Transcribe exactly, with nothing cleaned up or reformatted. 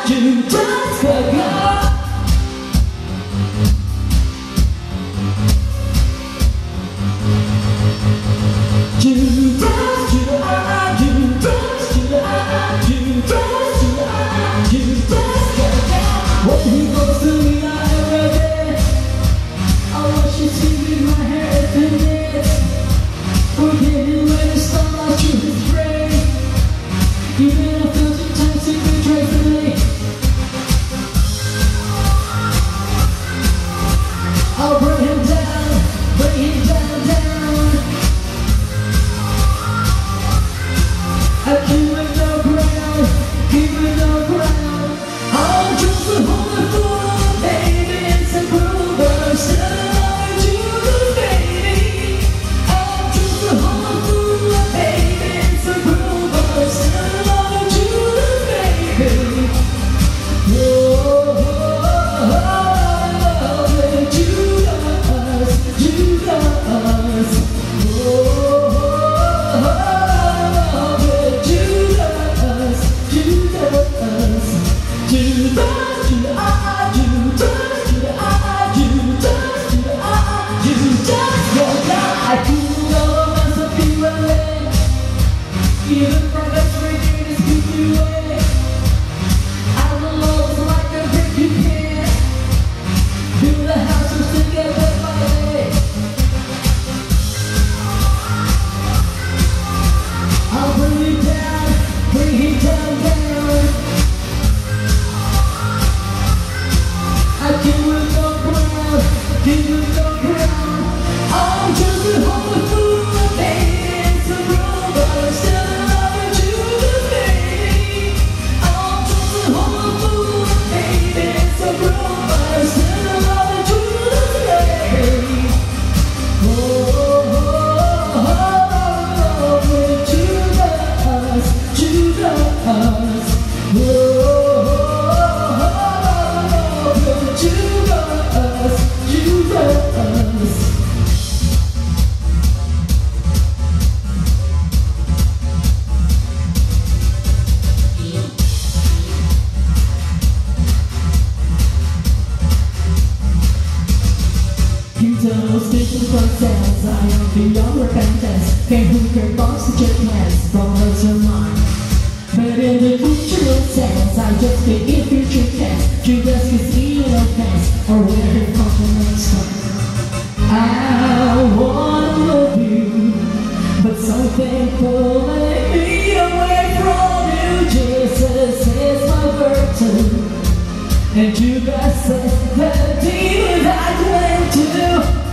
Judas forgot. Judas, Judas, Judas, Judas, Judas, Judas, Judas forgot. What he goes to me every day. I watch you see my hair every day. Forgetting when the stars through his brain. Even a thousand times he betrays me. I'll bring him down, bring him down, down. I keep him no ground, keep him no ground. I'll just a holy fool, baby, it's a cruel, but I'm still loving you, baby. I'll just a holy fool, baby, it's a cruel, but I'm still loving you, baby. Whoa, oh, oh, oh, Judas, Judas. Whoa, oh, oh, Judas, Judas, Judas, Judas, Judas, Judas, Judas, your God. I could all of us a few away, even from the street is keep you away. I will love like a brick you can, build a house together by day. I'll bring you down, bring you down, down. I give you no ground, give you no ground. I'm just a holy fool, baby, it's a rule, but I'm still loving you, baby. I'm just a holy fool, baby, it's a rule, but I'm still loving you, baby. Oh, oh, oh, oh, oh, Judas, Judas. Oh, oh, oh, oh, Judas, Judas. Those visions from cells, I am beyond repentance. Can who can box the jet hands from hers or mine? But in the future sense, I just get in future tense. Judas is in no pants, or where he compliments from. I wanna love you, but something pulling me away from you. Jesus is my virtue, and Judas says the demons I went to.